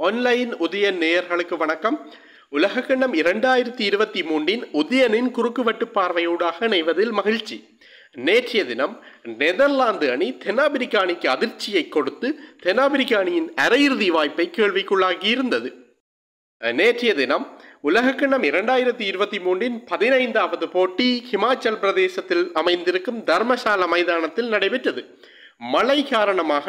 Online Udayan நேயர்களுக்கு வணக்கம். உலகக்கிண்ணம் 2023 உதயனின் குறுக்குவெட்டு பார்வையூடாக இணைவதில் மகிழ்ச்சி. நேற்றைய தினம் நெதர்லாந்து அணி தென்னாப்பிரிக்க அணிக்கு அதிர்ச்சியை கொடுத்து தென்னாப்பிரிக்க அணியின் அரையிறுதி வாய்ப்பை கேள்விக்குள்ளாகி இருந்தது. நேற்றைய தினம் உலகக்கிண்ணம் 2023 15வது போட்டி ஹிமாச்சல் பிரதேசத்தில் அமைந்திருக்கும் தர்மசாலா மைதானத்தில் நடைபெற்றது. மழை காரணமாக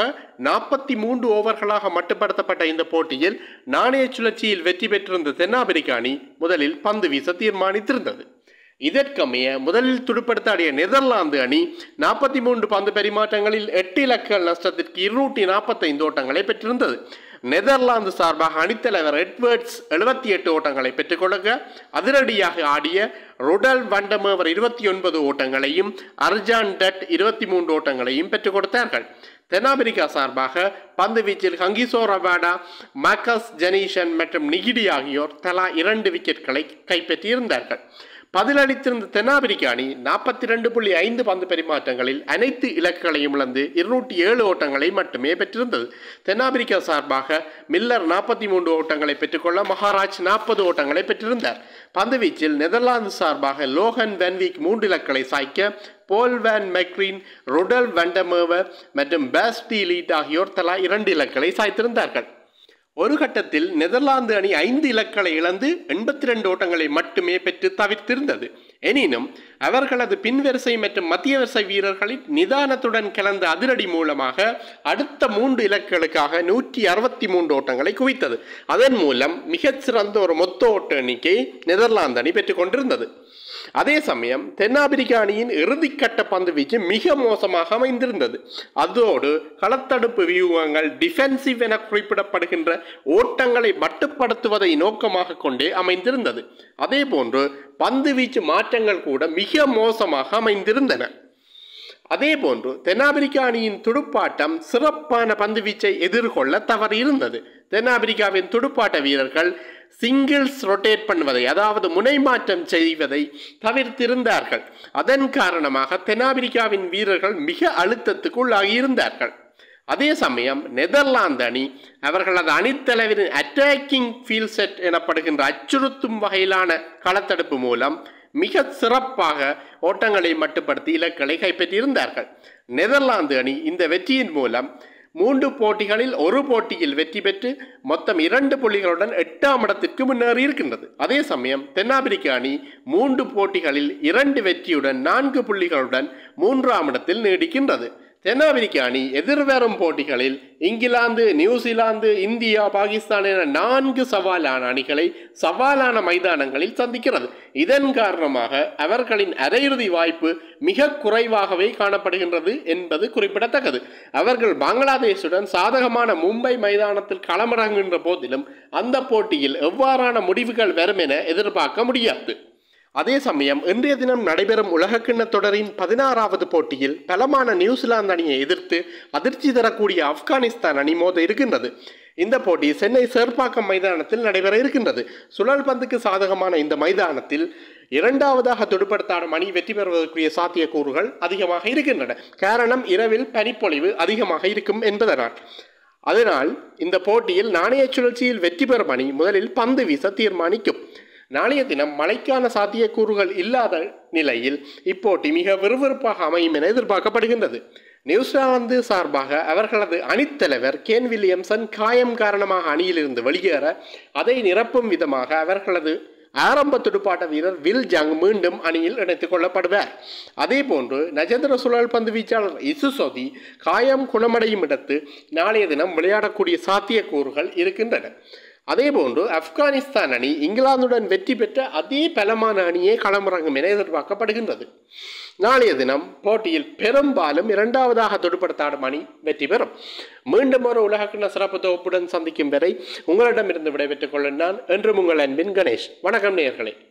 43 ஓவர்களாக மட்டுப்படுத்தப்பட்ட இந்த போட்டியில் நாணய சுழற்சியில் வெற்றி பெற்றிருந்த தென்னாப்பிரிக்க அணி முதலில் பந்து வீச தீர்மானித்திருந்தது. இதற்கமைய முதலில் துடுப்படுத்தாடிய நெதர்லாந்து அணி 43 பந்து பரிமாற்றங்களில் 8 இலக்குகள் நஷ்டத்திற்கு 245 ஓட்டங்களை பெற்றிருந்தது. நெதர்லாந்து சார்பாக அணித்தலைவர் எட்வர்ட்ஸ் 78 ஓட்டங்களை பெற்றுக் கொடுக்க அதிரடியாக ஆடிய ரொடல் வண்டமேவர் 29 ஓட்டங்களையும் அர்ஜான் டட் 23 ஓட்டங்களையும் பெற்றுக் கொடுத்தார்கள். தென்னாப்பிரிக்கா சார்பாக பந்து வீச்சில் ஹங்கிசோ ரபாடா, மார்க்கஸ் ஜெனீஷன் மற்றும் நிகிடி ஆகியோர் தலா 2 விக்கெட்களை கைப்பற்றியிருந்தார்கள். பதிலளித்திருந்த தென்னாப்பிரிக்க அணி 42.5 பந்து பரிமாற்றங்களில் அனைத்து இலக்குகளையும் இழந்து 207 ஓட்டங்களை மட்டுமே பெற்றிருந்தது. தென்னாப்பிரிக்கா சார்பாக மில்லர் 43 ஓட்டங்களை பெற்றுக்கொள்ள மகாராஜ் 40 ஓட்டங்களை பெற்றிருந்தார். பந்து வீச்சில் நெதர்லாந்து சார்பாக லோகன் வென்விக் 3 இலக்குகளை சாய்க்க போல் வேன் மெக்ரீன், ரொடல் வண்டமேவர் மற்றும் பேஸ்டி லீட் ஆகியோர் தலா 2 இலக்குகளை சாய்த்திருந்தார்கள். ஒரு கட்டத்தில் நெதர்லாந்து அணி 5 இலக்குகளை இழந்து 82 ஓட்டங்களை மட்டுமே பெற்று தவிர்த்திருந்தது. எனினும் அவர்களது பின்வரிசை மற்றும் மத்திய வரிசை வீரர்களின் நிதானத்துடன் கலந்த அதிரடி மூலமாக அடுத்த 3 இலக்குகளுக்காக 163 ஓட்டங்களை குவித்தது. அதன் மூலம் மிகச்சிறந்த ஒரு மொத்த ஓட்ட எண்ணிக்கை நெதர்லாந்து அணி பெற்றுக் கொண்டிருந்தது. அதே சமயம் தென்னாப்பிரிக்க அணியின் இறுதிக்கட்ட பந்து வீச்சு மிக மோசமாக அமைந்திருந்தது. அதோடு களத்தடுப்பு வியூகங்கள் டிஃபென்சிவ் என குறிப்பிடப்படுகின்ற ஓட்டங்களை மட்டுப்படுத்துவதை நோக்கமாக கொண்டே அமைந்திருந்தது. அதே போன்று பந்து வீச்சு மாற்றங்கள் கூட மிக மோசமாக அமைந்திருந்தன. அதே போன்று தென்னாப்பிரிக்க அணியின் துடுப்பாட்டம் சிறப்பான பந்து வீச்சை எதிர்கொள்ள தவறியிருந்தது. தென்னாப்பிரிக்காவின் துடுப்பாட்ட வீரர்கள் சிங்கிள்ஸ் ரொட்டேட் பண்ணுவதை, அதாவது முனை மாற்றம் செய்வதை தவிர்த்திருந்தார்கள். அதன் காரணமாக தென்னாப்பிரிக்காவின் வீரர்கள் மிக அழுத்தத்துக்குள்ளாகியிருந்தார்கள். அதே சமயம் நெதர்லாந்து அணி அவர்களது அணித்தலைவரின் அட்டாக்கிங் ஃபீல்ட் செட் எனப்படுகின்ற அச்சுறுத்தும் வகையிலான களத்தடுப்பு மூலம் மிக சிறப்பாக ஓட்டங்களை மட்டுப்படுத்தி இலக்குகளை கைப்பற்றியிருந்தார்கள். நெதர்லாந்து அணி இந்த வெற்றியின் மூலம் 3 போட்டிகளில் 1 போட்டியில் வெற்றி பெற்று மொத்தம் 2 புள்ளிகளுடன் 8ஆம் இடத்திற்கு முன்னேறி இருக்கின்றது. அதே சமயம் தென்னாப்பிரிக்க அணி 3 போட்டிகளில் 2 வெற்றியுடன் 4 புள்ளிகளுடன் 3ஆம் இடத்தில் நீடிக்கின்றது. தென்னாப்பிரிக்க அணி எதிர்வரும் போட்டிகளில் இங்கிலாந்து, நியூசிலாந்து, இந்தியா, பாகிஸ்தான் என 4 சவாலான அணிகளை சவாலான மைதானங்களில் சந்திக்கிறது. இதன் காரணமாக அவர்களின் அரையிறுதி வாய்ப்பு மிக குறைவாகவே காணப்படுகின்றது என்பது குறிப்பிடத்தக்கது. அவர்கள் பங்களாதேஷுடன் சாதகமான மும்பை மைதானத்தில் களமிறங்குகின்ற போதிலும் அந்த போட்டியில் எவ்வாறான முடிவுகள் வரும் என எதிர்பார்க்க முடியாது. அதே சமயம் இன்றைய தினம் நடைபெறும் உலகக்கிண்ண தொடரின் 16வது போட்டியில் பலமான நியூசிலாந்து அணியை எதிர்த்து அதிர்ச்சி தரக்கூடிய ஆப்கானிஸ்தான் அணி மோத இருக்கின்றது. இந்த போட்டி சென்னை சேர்ப்பாக்கம் மைதானத்தில் நடைபெற இருக்கின்றது. சுழல் பந்துக்கு சாதகமான இந்த மைதானத்தில் 2வதாக துடுப்படுத்தாடும் அணி வெற்றி பெறுவதற்குரிய சாத்தியக்கூறுகள் அதிகமாக இருக்கின்றன. காரணம் இரவில் பனிப்பொழிவு அதிகமாக இருக்கும் என்பதனால். அதனால் இந்த போட்டியில் நாணய சுழற்சியில் வெற்றி பெறும் அணி முதலில் பந்து வீச தீர்மானிக்கும். நாளைய தினம் மழைக்கான சாத்தியக்கூறுகள் இல்லாத நிலையில் இப்போட்டி மிக விறுவிறுப்பாக அமையும் என எதிர்பார்க்கப்படுகின்றது. நியூசிலாந்து சார்பாக அவர்களது அணித்தலைவர் கேன் வில்லியம்சன் காயம் காரணமாக அணியிலிருந்து வெளியேற அதை நிரப்பும் விதமாக அவர்களது ஆரம்ப துடுப்பாட்ட வீரர் வில் ஜங் மீண்டும் அணியில் இணைத்துக் கொள்ளப்படுவார். அதே போன்று நட்சத்திர சுழல் பந்து வீச்சாளர் இசுசோதி காயம் குணமடையும் இடத்து நாளைய தினம் விளையாடக்கூடிய சாத்தியக்கூறுகள் இருக்கின்றன. அதேபோன்று ஆப்கானிஸ்தான் அணி இங்கிலாந்துடன் வெற்றி பெற்ற அதே பலமான அணியே களமிறங்கும் என எதிர்பார்க்கப்படுகின்றது. நாளைய தினம் போட்டியில் பெரும்பாலும் 2வதாக துடுப்படுத்தாடும் அணி வெற்றி பெறும். மீண்டும் ஒரு உலகக்கிண்ண சிறப்பு தொகுப்புடன் சந்திக்கும் வரை உங்களிடமிருந்து விடைபெற்றுக் கொள்ள நான் என்றும் உங்கள் அன்பின் கணேஷ். வணக்கம் நேயர்களே.